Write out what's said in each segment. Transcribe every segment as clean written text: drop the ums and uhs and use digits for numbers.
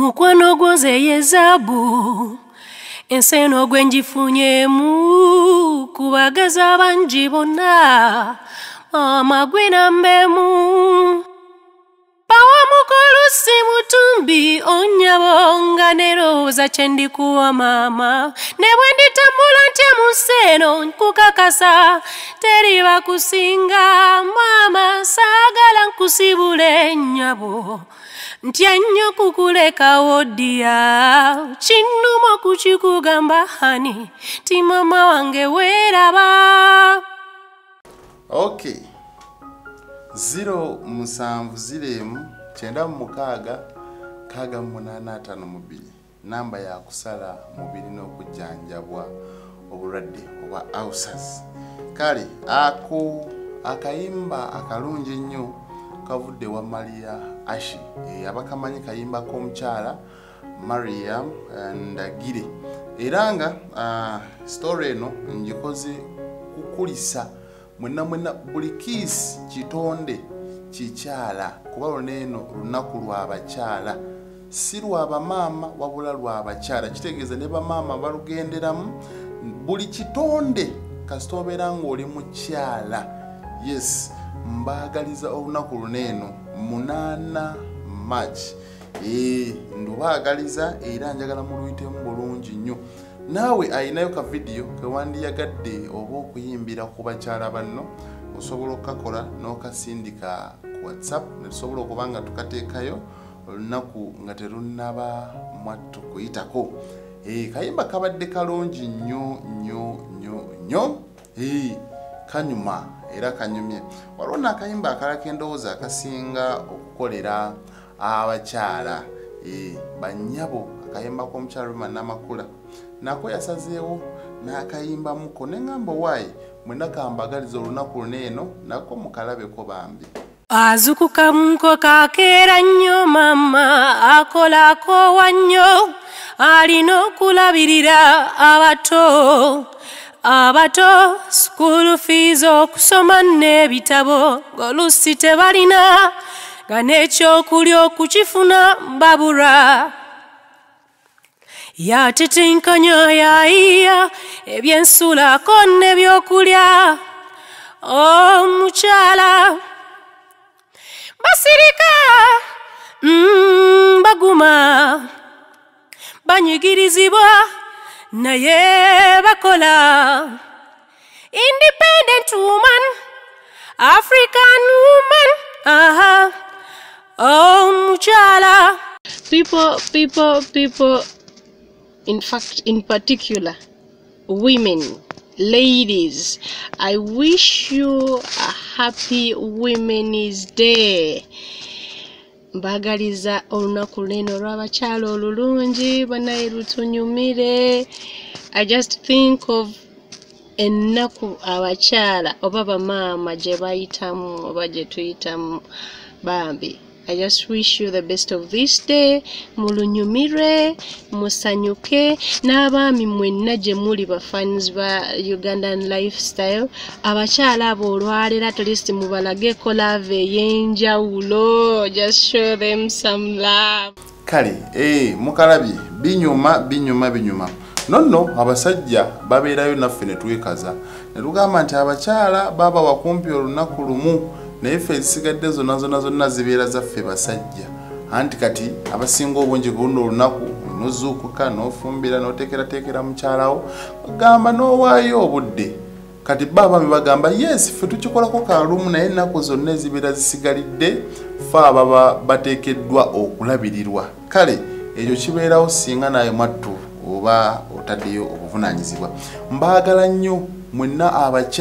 Mukwano gwoze yezabu enseno gwenjifunyemu kubagaza bangi bonna amagwina mbemu pawa mukolusi mutumbi onyabonga nerowooza kyendikuwa mama ne bwe nditambula ntya mu nseno nkukakasa teriba kusinga mama saagala nkusibule nnyabo ntya nnyo kukuleka woddiya kinnuma kukikugamba hani ti mama wange weeraba. Okay. 07096 namba ya kusala mubiri n'okujjanjabwa obulwadde oba ulcers. Kale ako akayimba akalungi nnyo kavudde wa Maria Ashi abakamanyi kayimba k'omukyala Mariam Ndagire era nga story eno njikoze kukulisa mwenna buli kiisi kitonde kikyala kuba luneeno lunaku lw'abakyala si lw'abamaama wabula lw'abakyala kitegeeza ne bamaama balugenderamu buli kitonde kasita obeera ng'oli mukyala. Yes, mbaagaliza olunaku luneeno 8 March ndubaagaliza era njagala muluyitemu bulungi nnyo. Naawe ayinayo ka video kewandiyagadde oba okuyimbira ku bakyala banno osobola okukakola n'okasindika ku WhatsApp netusobola okuba nga tukateekayo olunaku nga terunnaba mwattu kuyitako. Kayimba kabadde kalungi nnyo kanyuma era kanyumye. Waliwo n'akayimba akalala kendowooza akasinga okukolera abakyala bannyabo akayimba k'omukyala Namakula nako yasazeewo n'akayimba muko neŋŋamba waayi mwenna kambagaliza olunaku luneeno nako mukalabeko bambi. Azukuka munko kakeera nnyo mama akolako wannyo alina okulabirira abato school fees okusoma n'ebitabo ng'oluusi tebalina nga n'ekyokulya okukifuna babura yatetenkanya yayiya ebyensulako n'ebyokulya omukyala basirika baguma banyigirizibwa naye bakola independent woman African woman mukyala. People, in fact, in particular, women, ladies, I wish you a happy Women's Day. Mbagaliza olunaku luneeno lw'abakyala olulungi banaye lutunyumire. I just think of ennaku abakyala oba bamaama gye bayitamu oba gye tuyitamu bambi. I just wish you the best of this day. Mulunyumire, musanyuke, n'abaami mwenna gye muli ba fans ba Ugandan Lifestyle. Abakyala abo olwaleero at least mubalageko love ey'enjawulo. Just show them some love. Kale, mukalabye binyuma. Nonno abasajja babeerayo naffe ne twekaza. Ne tugamba nti abakyala baba wakumpi olunaku lumu. Naye ffe ezisigadde zonna zibeera zaffe basajja. Anti kati abasinga obungi ku luno olunaku nozuukuka n'ofumbira n'oteekerateekera mukyalawo bagamba n'owaayo obudde. Kati baabami bagamba yes ffe tukikolako kalumu naye ennaku zonna ezibeera zisigalidde ffe ababa bateekeddwa okulabirirwa. Kale ekyo kibeerawo singa naye mwattu oba otaddeyo obuvunaanyizibwa. Mbaagala nnyo mwenna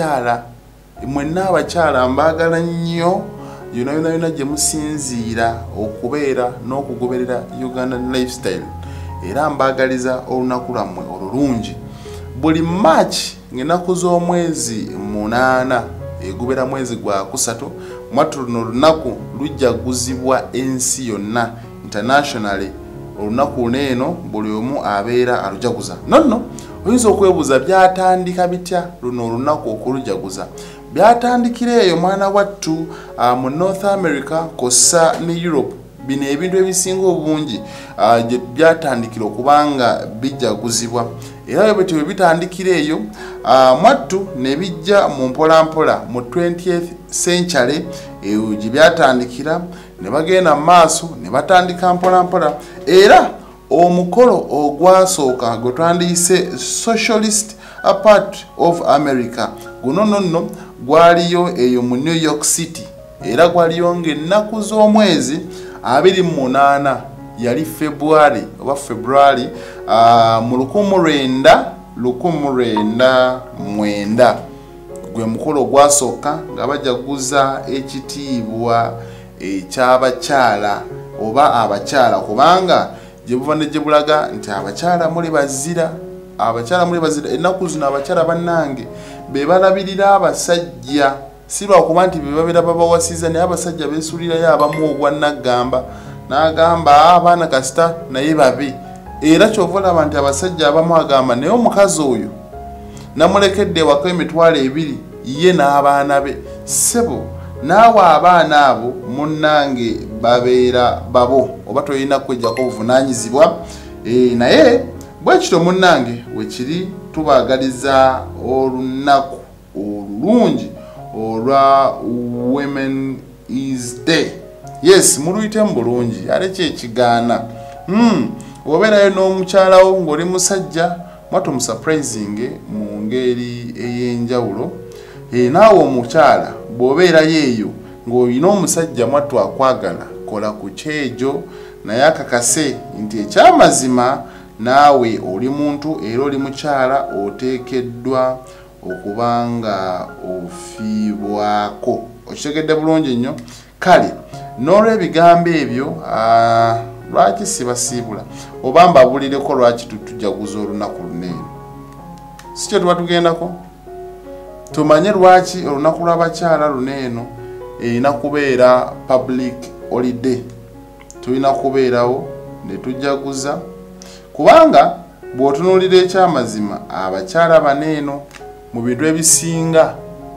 abakyala mbaagala nnyo yonna gye musinziira okubeera n'okugoberera Ugandan Lifestyle era mbaagaliza olunaku lwammwe olulungi. Buli March ng'ennaku z'omwezi 8 egubeera mwezi gwa 3 mwattu luno olunaku lujjaguzibwa ensi yonna internationally. Olunaku luneeno buli omu abeera alujaguza. Nonno oyinza okwebuuza byatandika bitya luno olunaku okulujaguza. Byatandikira eyo mwana wattu mu North America kossa ne Europe bino ebintu ebisinga obungi gye byatandikira okubanga bijjaguzibwa era bwe bitandikira eyo mwattu ne bijja mu mpolampola mu 20th century gye byatandikira ne bagenda mu maaso ne batandika mpolampola era omukolo ogwasooka gwe twandiyise Socialist Party of America guno nonno gwaliyo eyo mu New York City era gwaliyo ng'ennaku z'omwezi 28 yali February mu 1909 gwe mukolo gwasooka nga bajaguza ekitiibwa eky'abakyala oba abakyala kubanga gye buva ne gye bulaga nti abakyala muli bazira ennaku zino abakyala bannange be balabirira abasajja si lwakuba nti be babeera babawasiza naye abasajja beesuulirayo abamu ogwannaggamba n'agamba abaana kasita naye babi era kyova olaba nti abasajja abamu agamba naye omukazi oyo namulekedde ewaka emitwalo 2 ye n'abaana be ssebo naawe abaana abo munnange babeera babo oba tolina kwejjako obuvunaanyizibwa naye bwe kityo munnange wekiri tubaagaliza olunaku olulungi olwa Women is Day. Yes, muluyite mu bulungi ate kyekigaana obeerayo n'omukyalawo ng'oli musajja mwatu musurprising mu ngeri ey'enjawulo naawe omukyala bw'obeerayo eyo ng'olina omusajja mwattu akwagala kola ku kyejo naye akakase nti ekyamazima naawe oli muntu era oli mukyala oteekeddwa okubanga ofiibwako okitegedde bulungi nnyo kale n'olw'ebigambo ebyo lwaki sibasiibula oba mbabulireko lwaki tujaguza olunaku luneeno si kyo tuba tugendako tumanye lwaki olunaku lw'abakyala luneeno erina kubeera public holiday tulina kubeerawo ne tujaguza kubanga bw'otunuulira ekyamazima abakyala baneeno mu bintu ebisinga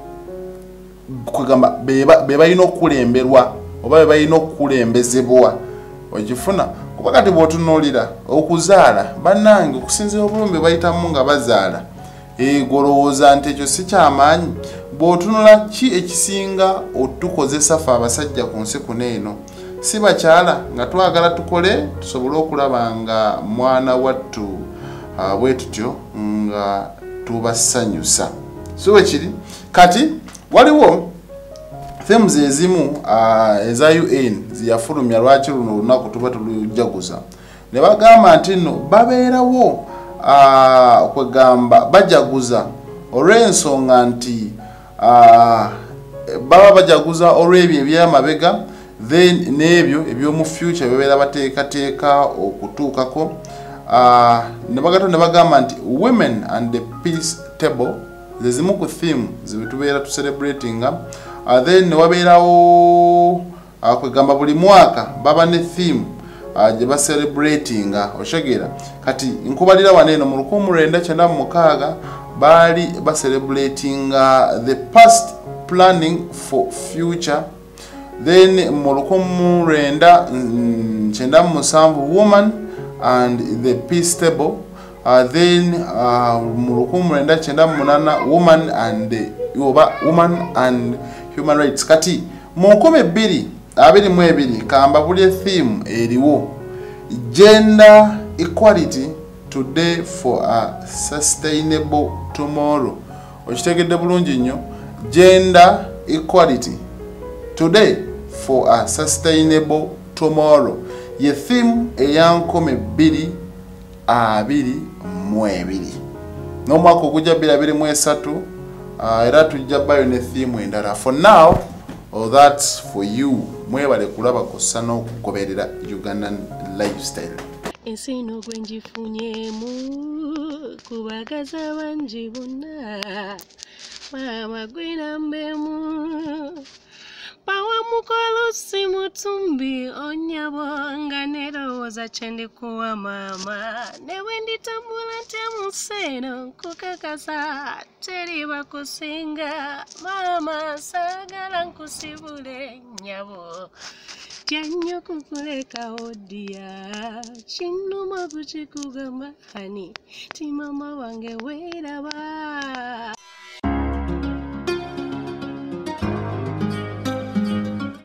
kugamba be balina okulemberwa oba be balina okulembezebwa okifuna kuba kati bw'otunuulira okuzaala bannange okusinziira obulumbe bayitamu nga bazaala golowooza nti ekyo si kyamaanyi bw'otunula ki ekisinga otukozesa ffe abasajja ku nsi kuneeno si bakyala nga twagala tukole tusobole okulaba nga mwana wattu bwe tutyo nga tubasanyusa so wekiri kati waliwo themes ezimu eza UN ziyafulumya lwaki luno olunaku tuba tulujaguza ne bagamba nti nno babeerawo kwegamba bajaguza olw'ensonga nti baba bajaguza olw'ebyo ebyamabega then n'ebyo eby'omu future bebeera bateekateeka okutuukako ne bagamba nti women and the peace table zezimu ku theme zetubeera tucelebratinga then ne wabeerawo kwegamba buli mwaka baba ne theme gye bacelebratinga oshegera kati nkubalira waneeno mu 1996 baali bacelebratinga the past planning for future then mu 1997 woman and the peace table then mu 1998 woman and human rights kati mu 2022 kamba buli theme eriwo gender equality today for a sustainable tomorrow okitegedde bulungi nnyo gender equality today for a sustainable tomorrow ye theme eyankome 2022 n'omwaka ogujja 2023 era tujja bayo ne theme endala for now that's for you mwebale kulaba kosa n'okugoberera Ugandan Lifestyle ensino gwenjifunyemu kubagaza bangi bonna mama gwinambemu pawa mukolo si mutumbi onyabonga nerowooza kyendikuwa mama newenditambula temuseno kukakasa teri bakusinga mama sagala nkusibule nyabo Ntyanyo kukuleka odia Chinuma kuchikugamba hani Ti mama wange weraba